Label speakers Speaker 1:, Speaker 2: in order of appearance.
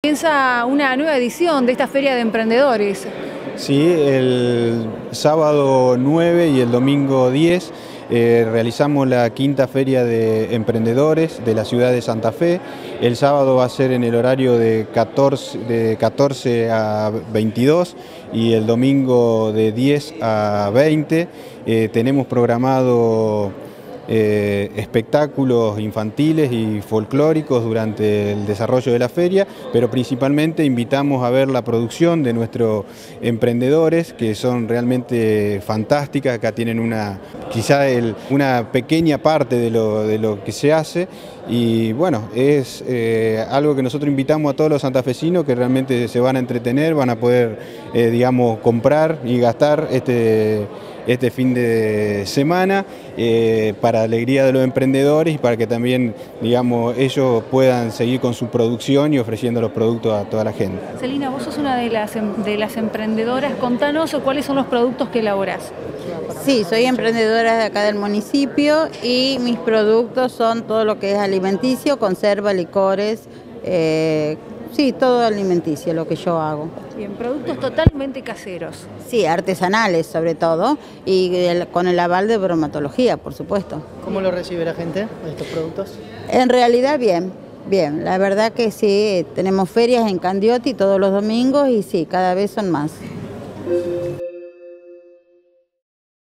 Speaker 1: Comienza una nueva edición de esta Feria de Emprendedores.
Speaker 2: Sí, el sábado 9 y el domingo 10 realizamos la quinta Feria de Emprendedores de la ciudad de Santa Fe. El sábado va a ser en el horario de 14 a 22 y el domingo de 10 a 20. Tenemos programado espectáculos infantiles y folclóricos durante el desarrollo de la feria, pero principalmente invitamos a ver la producción de nuestros emprendedores, que son realmente fantásticas. Acá tienen una pequeña parte de lo que se hace, y bueno, es algo que nosotros invitamos a todos los santafesinos, que realmente se van a entretener, van a poder digamos, comprar y gastar este fin de semana para alegría de los emprendedores y para que también, digamos, ellos puedan seguir con su producción y ofreciendo los productos a toda la gente.
Speaker 1: Celina, vos sos una de las emprendedoras. Contanos cuáles son los productos que elaborás.
Speaker 3: Sí, soy emprendedora de acá del municipio y mis productos son todo lo que es alimenticio, conserva, licores, sí, todo alimenticio lo que yo hago.
Speaker 1: Bien, productos totalmente caseros.
Speaker 3: Sí, artesanales sobre todo, y con el aval de bromatología, por supuesto.
Speaker 4: ¿Cómo lo recibe la gente, estos productos?
Speaker 3: En realidad bien, bien. La verdad que sí, tenemos ferias en Candioti todos los domingos y sí, cada vez son más.